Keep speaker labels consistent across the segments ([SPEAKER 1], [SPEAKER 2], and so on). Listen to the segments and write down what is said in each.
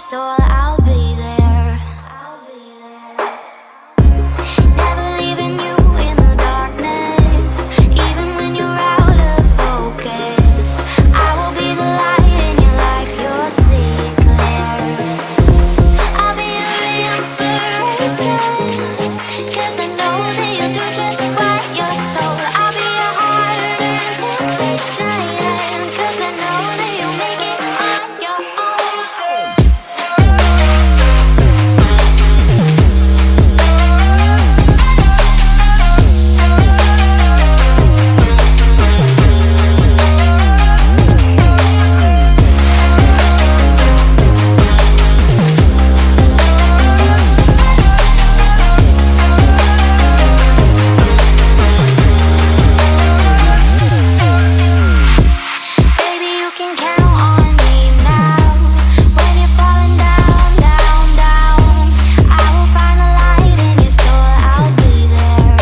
[SPEAKER 1] soul, I'll be there. Never leaving you in the darkness, even when you're out of focus. I will be the light in your life, you'll see it clear. I'll be your inspiration, 'cause I know that you'll do just what you're told. I'll be your hard-earned temptation, 'cause I know that you'll make it on your own. Baby, you can count on me now. When you're falling down, down, down, I will find the light in your soul, I'll be there.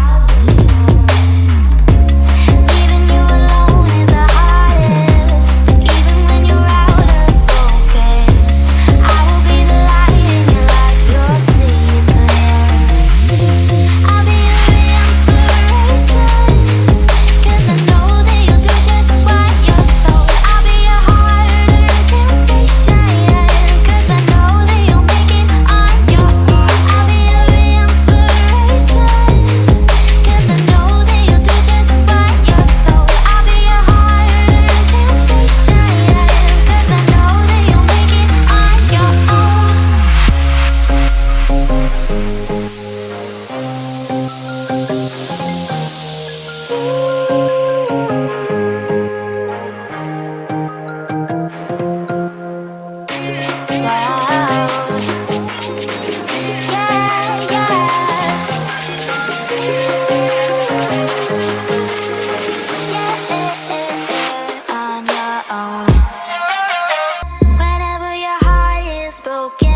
[SPEAKER 1] Leaving you alone is the hardest, even when you're out of focus. I will be the light in your life, you'll see it clear. I'll be your inspiration, 'cause I know that you'll do just what you're told. I'll be your hard-earned temptation, 'cause I know that you'll make it on your own. I'll be your inspiration, 'cause I know that you'll do just what you're told. I'll be your hard-earned temptation, 'cause I know that you'll make it on your own. Wow. Yeah, yeah. On your own. Whenever your heart is broken,